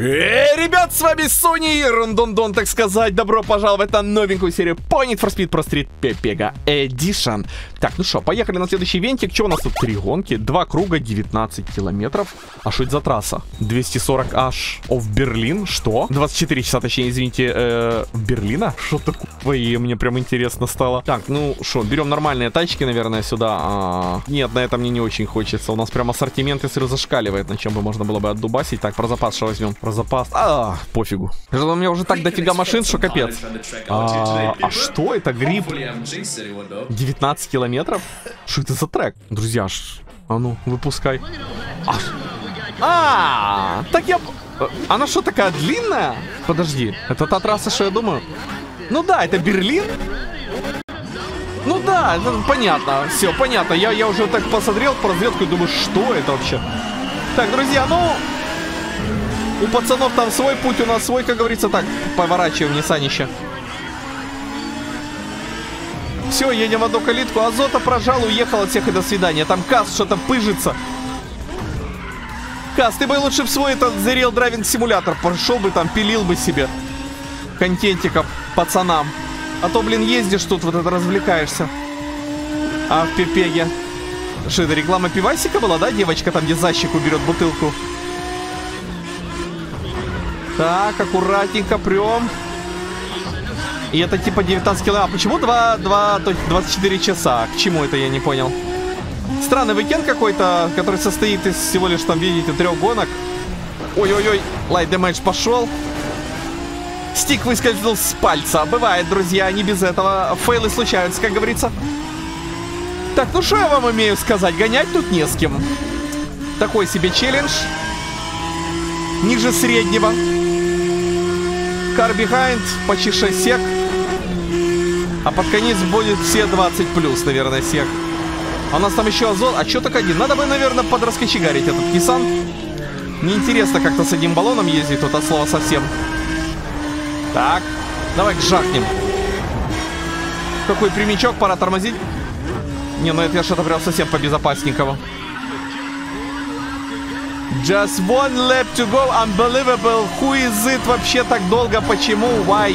Ребят, с вами Сони и Рондондон, так сказать. Добро пожаловать на новенькую серию по Need for Speed Pro Street Pega Edition. Так, ну что, поехали на следующий вентик. Что у нас тут? 3 гонки, 2 круга, 19 километров. А что это за трасса? 240 аж в Берлин? Что? 24 часа, точнее, извините, в Берлина? Что такое? Мне прям интересно стало. Так, ну что, берем нормальные тачки, наверное, сюда. Нет, на это мне не очень хочется. У нас прям ассортимент, если зашкаливает, на чем бы можно было бы отдубасить. Так, про запас что возьмем? Про запас. Пофигу. У меня уже так дофига машин, что капец. А что это? Гриб? 19 километров? Что это за трек? Друзья, а ну, выпускай. Так я... Она что, такая длинная? Подожди, это та трасса, что я думаю? Ну да, это Берлин. Ну да, понятно. Все, понятно. Я уже так посмотрел по разведку и думаю, что это вообще? Так, друзья, ну... У пацанов там свой путь, у нас свой, как говорится. Так, поворачиваем, Ниссанище. Все, едем в одну калитку. Азота прожал, уехал от всех и до свидания. Там Каз что-то пыжится. Каз, ты бы лучше в свой этот The Real Driving Simulator пошел бы там, пилил бы себе контентиков пацанам. А то, блин, ездишь тут, вот это развлекаешься. А в Пепеге. Что это, реклама пивасика была, да? Девочка там, где за щеку берет бутылку. Так, аккуратненько прям. И это типа 19 километров. А почему 24 часа? К чему это, я не понял. Странный уикенд какой-то, который состоит из всего лишь, там, видите, 3 гонок. Ой-ой-ой, лайт дэмэдж пошел. Стик выскользнул с пальца. Бывает, друзья, не без этого. Фейлы случаются, как говорится. Так, ну что я вам умею сказать? Гонять тут не с кем. Такой себе челлендж. Ниже среднего. Car behind, почти 6 сек. А под конец будет все 20 плюс, наверное, сек. А у нас там еще азот. А что так один? Надо бы, наверное, подраскочегарить этот Nissan. Неинтересно как-то с одним баллоном ездить тут от слова совсем. Так, давай жахнем. Какой прямичок, пора тормозить. Не, ну это я что-то прям совсем побезопасненького. Just one lap to go, unbelievable. Who is it? Вообще так долго? Почему? Why?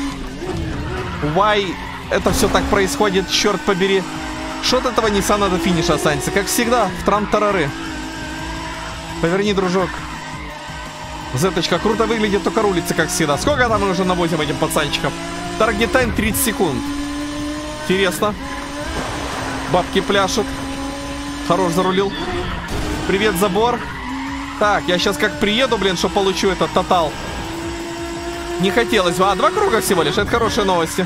Why это все так происходит? Черт побери. Что от этого Ниссана до финиша останется? Как всегда, в трам-тарары. Поверни, дружок. Зеточка круто выглядит, только рулится, как всегда. Сколько там мы уже навозим этим пацанчикам? Таргет тайм 30 секунд. Интересно. Бабки пляшут. Хорош зарулил. Привет, забор. Так, я сейчас как приеду, блин, что получу этот тотал. Не хотелось бы. 2 круга всего лишь. Это хорошие новости.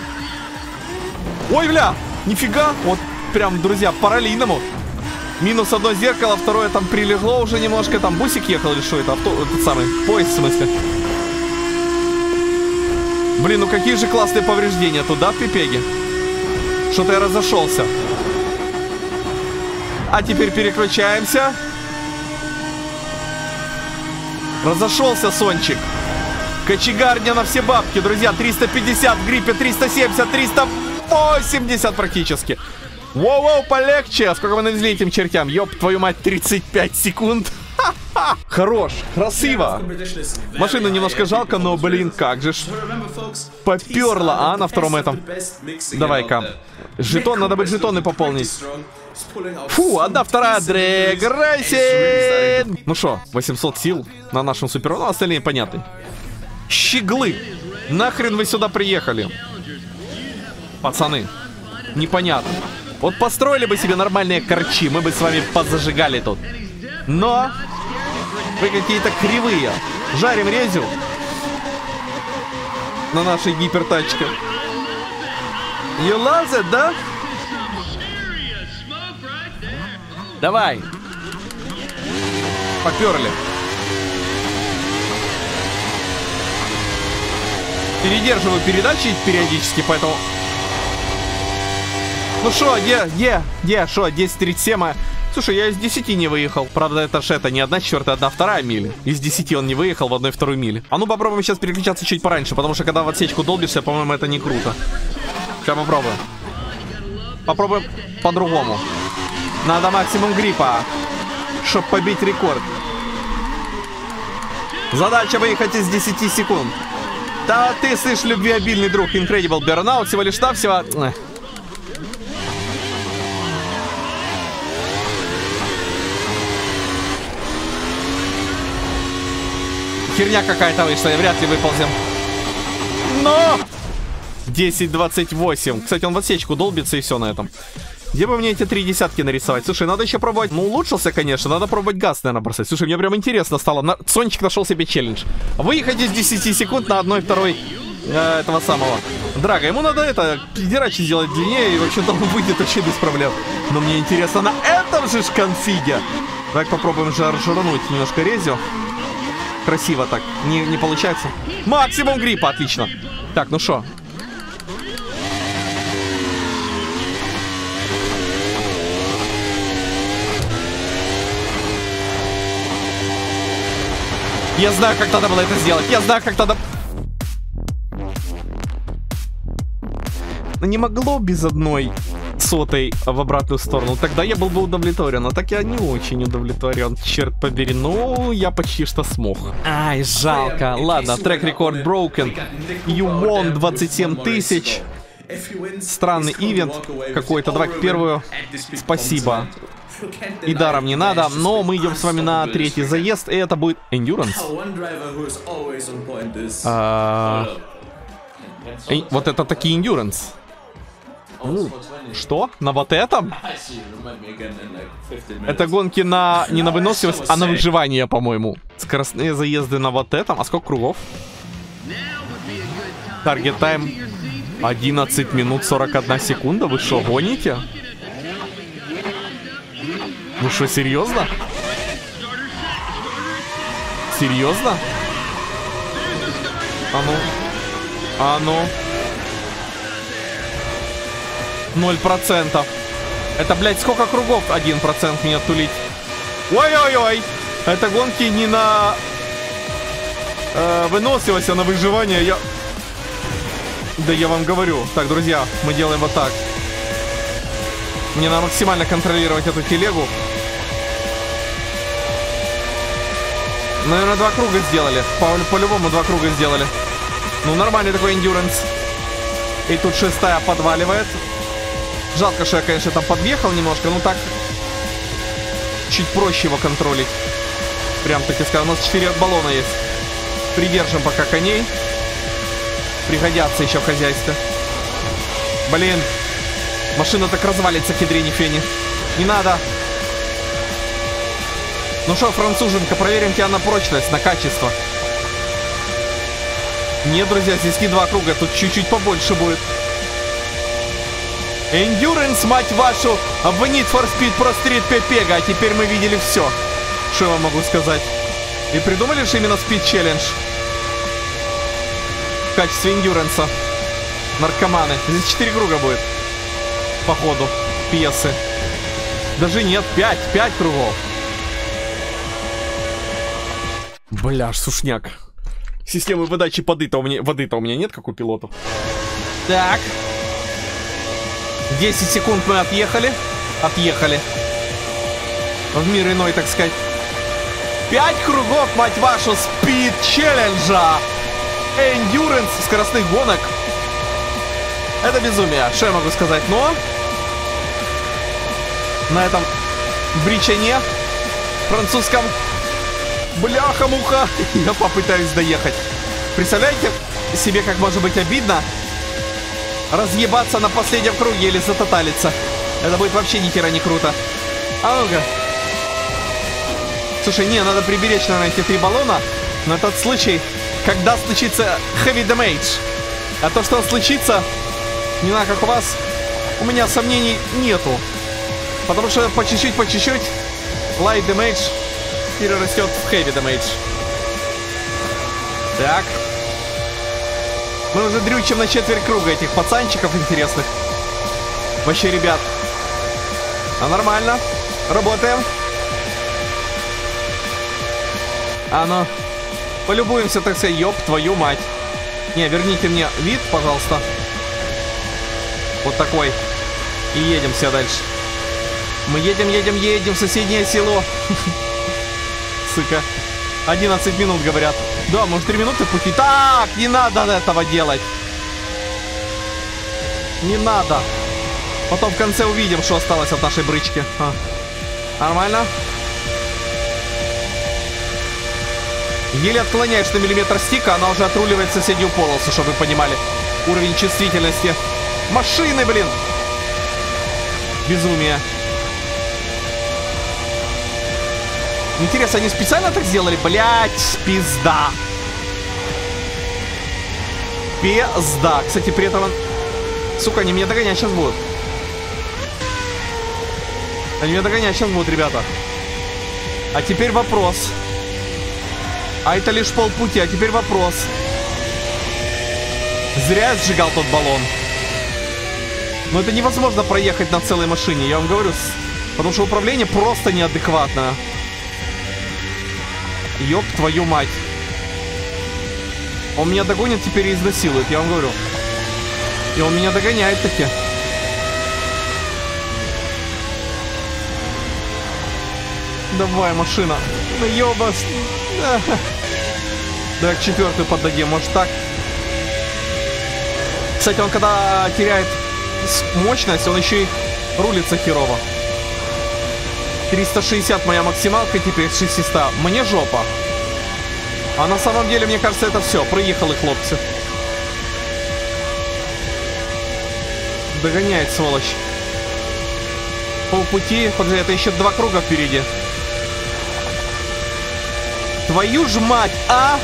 Ой, бля, нифига. Вот прям, друзья, по-раллийному. Минус одно зеркало, второе там прилегло уже немножко. Там бусик ехал или что это? Этот самый поезд, в смысле. Блин, ну какие же классные повреждения туда в Пепеге. Что-то я разошелся. А теперь переключаемся. Разошелся Сончик. Кочегарня на все бабки, друзья. 350 в гриппе, 370, 380 практически. Воу-воу, полегче. Сколько вы навезли этим чертям? Ёб твою мать, 35 секунд. Хорош, красиво. Машину немножко жалко, но, блин, как же ж попёрло, на втором этом. Давай-ка. Жетон, надо бы жетоны пополнить. Фу, 1/2 Дрэг Рейсинг. Ну что, 800 сил на нашем супер. Ну, остальные понятны. Щеглы. Нахрен вы сюда приехали? Пацаны, непонятно. Вот построили бы себе нормальные корчи, мы бы с вами позажигали тут. Но вы какие-то кривые. Жарим резю на нашей гипертачке. You love it, да? Давай. Поперли. Передерживаю передачи периодически, поэтому... Ну шо, шо, 10:37. Слушай, я из 10 не выехал. Правда, это ж это не 1/4, 1/2 мили. Из 10 он не выехал в 1/2 мили. А ну попробуем сейчас переключаться чуть пораньше, потому что когда в отсечку долбишься, по-моему, это не круто. Сейчас попробуем. Попробуем по-другому. Надо максимум гриппа, чтобы побить рекорд. Задача выехать из 10 секунд. Да ты, слышь, любвеобильный друг, Incredible Burnout, всего лишь навсего. Херня какая-то вышла, и вряд ли выползем. Но! 10-28. Кстати, он в отсечку долбится, и все на этом. Где бы мне эти 3 десятки нарисовать? Слушай, надо еще пробовать. Ну, улучшился, конечно. Надо пробовать газ, наверное, бросать. Слушай, мне прям интересно стало. Сончик нашел себе челлендж. Выехать из 10 секунд на 1/2 этого самого драга. Ему надо это, пиздерачи сделать длиннее, и вообще там выйдет вообще без проблем. Но мне интересно на этом же конфиге. Давай попробуем жрануть немножко резю. Красиво так. Не получается. Максимум гриппа, отлично. Так, ну шо? Я знаю, как надо было это сделать. Я знаю, как надо... Не могло без 1/100 в обратную сторону. Тогда я был бы удовлетворен. А так я не очень удовлетворен. Черт побери. Ну, я почти что смог. Ай, жалко. Ладно, трек-рекорд broken. You won 27 тысяч. Странный ивент какой-то. Давай первую. Спасибо. И даром не надо, но мы идем с вами на 3-й заезд, и это будет Endurance. Вот это такие Endurance. Что? На вот этом? Это гонки на не на выносливость, а на выживание, по-моему. Скоростные заезды на вот этом. А сколько кругов? Таргет тайм 11 минут 41 секунда. Вы что, гоните? Ну что, серьезно? Серьезно? А ну. А ну. 0%. Это, блядь, сколько кругов? 1% меня тулить. Ой-ой-ой. Это гонки не на выносливость, а на выживание. Да я вам говорю. Так, друзья, мы делаем вот так. Мне надо максимально контролировать эту телегу. Наверное, 2 круга сделали. По-любому 2 круга сделали. Ну, нормальный такой эндюранс. И тут 6-я подваливает. Жалко, что я, конечно, там подъехал немножко. Но так чуть проще его контролить. Прям таки скажем. У нас 4 баллона есть. Придержим пока коней. Пригодятся еще в хозяйстве. Блин. Машина так развалится, кедрени фени. Не надо. Ну что, француженка, проверим тебя на прочность, на качество. Нет, друзья, здесь не 2 круга, тут чуть-чуть побольше будет. Endurance, мать вашу, в Need for Speed Pro Street Pepega. А теперь мы видели все. Что я вам могу сказать? И придумали же именно Speed Challenge в качестве эндюранса. Наркоманы. Здесь 4 круга будет. По ходу пьесы. Даже нет, 5 кругов. Бля, сушняк. Системы выдачи воды-то у меня нет, как у пилотов. Так. 10 секунд мы отъехали. В мир иной, так сказать. 5 кругов, мать вашу, спид челленджа. Эндюранс скоростных гонок. Это безумие, что я могу сказать. Но на этом бричане французском, бляха-муха, я попытаюсь доехать. Представляете себе, как может быть обидно разъебаться на последнем круге или затоталиться. Это будет вообще ни хера не круто. А ну-ка. Слушай, не, надо приберечь, наверное, эти 3 баллона на тот случай, когда случится heavy damage. А то, что случится, не знаю, как у вас, у меня сомнений нету. Потому что по чуть-чуть light damage перерастет в heavy damage. Так. Мы уже дрючим на четверть круга этих пацанчиков интересных. Вообще, ребят. А нормально. Работаем. А ну. Полюбуемся, так сказать. Ёб твою мать. Не, верните мне вид, пожалуйста. Вот такой. И едем все дальше. Мы едем в соседнее село. Сука. 11 минут, говорят. Да, может 3 минуты пути. Так, не надо этого делать. Не надо. Потом в конце увидим, что осталось от нашей брычки. Нормально. Еле отклоняешь на миллиметр стика, она уже отруливает соседнюю полосу, чтобы вы понимали. Уровень чувствительности. Машины, блин. Безумие. Интересно, они специально так сделали? Блять, пизда. Пизда. Кстати, при этом... Сука, они меня догонять сейчас будут. Они меня догонять сейчас будут, ребята. А теперь вопрос. А это лишь полпути, а теперь вопрос. Зря я сжигал тот баллон. Но это невозможно проехать на целой машине, я вам говорю. Потому что управление просто неадекватное. Ёб твою мать. Он меня догонит, теперь и изнасилует, я вам говорю. И он меня догоняет таки. Давай, машина. Ну ёбас. Давай к 4-й поддадим, может так. Кстати, он когда теряет мощность, он еще и рулится херово. 360 моя максималка, теперь 600. Мне жопа. А на самом деле, мне кажется, это все. Проехали хлопцы. Догоняет, сволочь. Полпути. Подожди, это еще 2 круга впереди. Твою ж мать, а?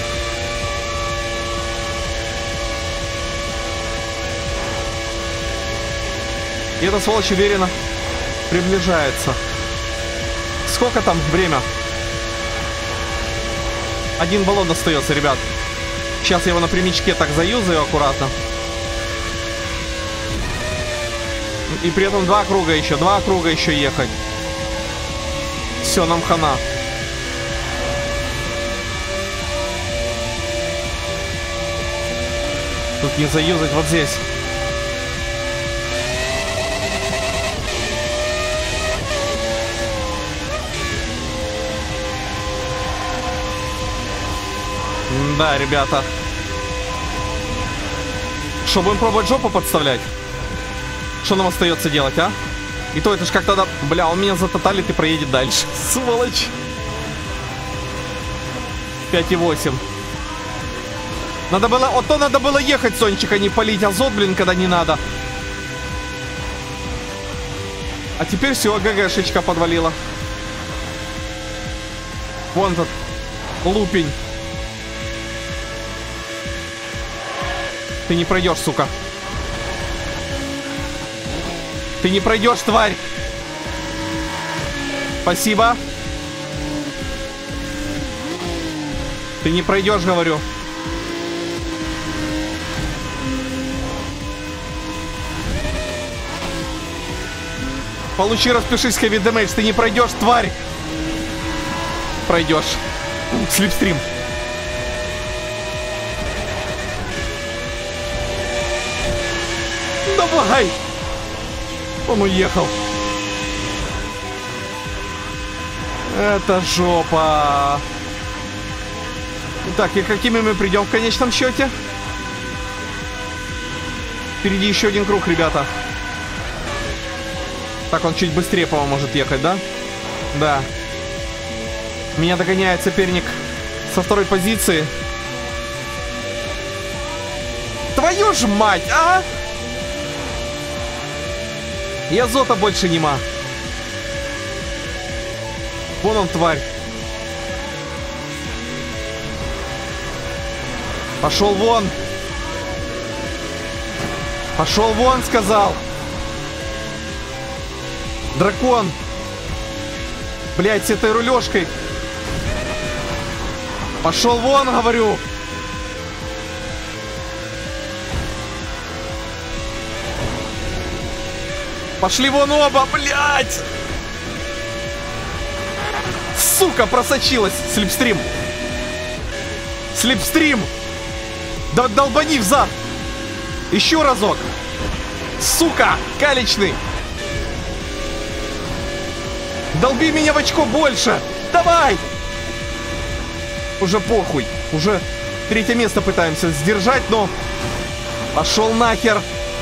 И эта сволочь уверенно приближается. Сколько там время? 1 баллон остается, ребят. Сейчас я его на прямичке так заюзаю аккуратно. И при этом 2 круга еще. 2 круга еще ехать. Все, нам хана. Тут не заюзать вот здесь. Да, ребята. Что, будем пробовать жопу подставлять? Что нам остается делать, а? И то это ж как тогда... Бля, он меня затоталит и проедет дальше. Сволочь. 5,8. Надо было... Вот то надо было ехать, Сончик, а не палить азот, блин, когда не надо. А теперь все, ГГшечка подвалила. Вон этот лупень. Ты не пройдешь, сука. Ты не пройдешь, тварь. Спасибо. Ты не пройдешь, говорю. Получи, распишись, heavy damage. Ты не пройдешь, тварь. Пройдешь. Слипстрим. Давай. Он уехал. Это жопа. Так, и какими мы придем в конечном счете? Впереди еще 1 круг, ребята. Так, он чуть быстрее, по-моему, может ехать, да? Да. Меня догоняет соперник со 2-й позиции. Твою ж мать, а? И азота больше нема. Вон он, тварь. Пошел вон. Пошел вон, сказал. Дракон. Блять, с этой рулежкой. Пошел вон, говорю. Пошли вон оба, блять. Сука, просочилась. Слипстрим. Слипстрим. Да долбани в зад. Еще разок. Сука, калечный. Долби меня в очко больше. Давай. Уже похуй. Уже 3-е место пытаемся сдержать, но... Пошел нахер.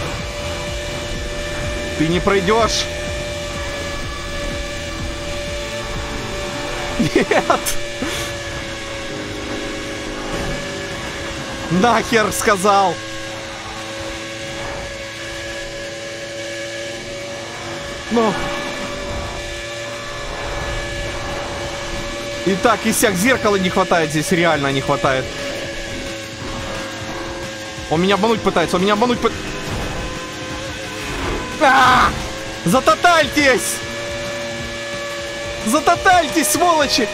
Ты не пройдешь. Нет. Нахер, сказал. Ну. Итак, и сяк, зеркала не хватает здесь, реально не хватает. Он меня обмануть пытается, он меня обмануть пытается. Затотальтесь! Затотальтесь, сволочи!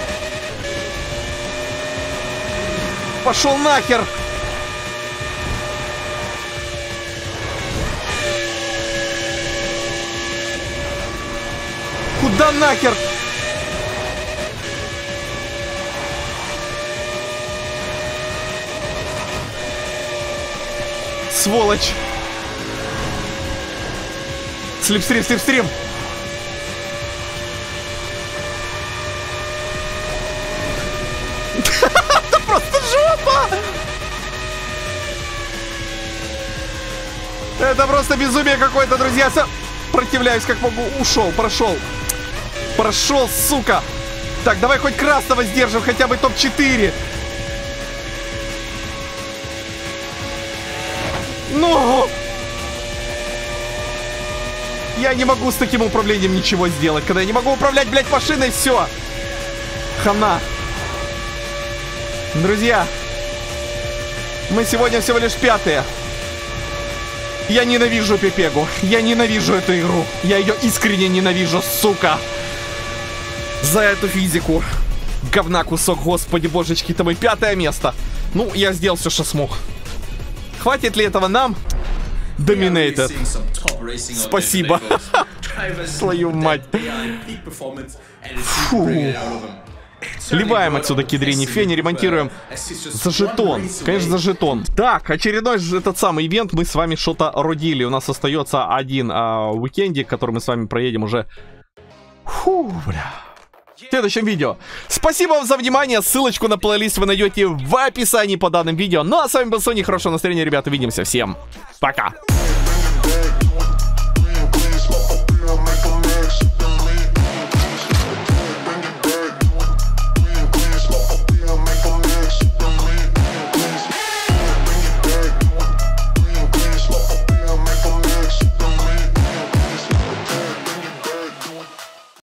Пошел нахер! Куда нахер? Сволочь! Слепстрим, слепстрим! Это просто жопа! Это просто безумие какое-то, друзья. Сопротивляюсь как могу. Ушел, прошел. Прошел, сука. Так, давай хоть красного сдержим, хотя бы топ-4. Ну! Я не могу с таким управлением ничего сделать. Когда я не могу управлять, блядь, машиной, все. Хана. Друзья, мы сегодня всего лишь 5-е. Я ненавижу Пепегу. Я ненавижу эту игру. Я ее искренне ненавижу, сука. За эту физику. Говна кусок, господи божечки. Это мое 5-е место. Ну, я сделал все, что смог. Хватит ли этого нам? Dominated. Спасибо. Твою мать. Фу. Сливаем отсюда кедрени фени, ремонтируем за жетон. Конечно, за жетон. Так, очередной этот самый ивент мы с вами что-то родили. У нас остается один уикендик, который мы с вами проедем уже. Фу, бля. В следующем видео. Спасибо вам за внимание. Ссылочку на плейлист вы найдете в описании под данным видео. Ну а с вами был Сони. Хорошего настроения, ребята. Увидимся. Всем пока.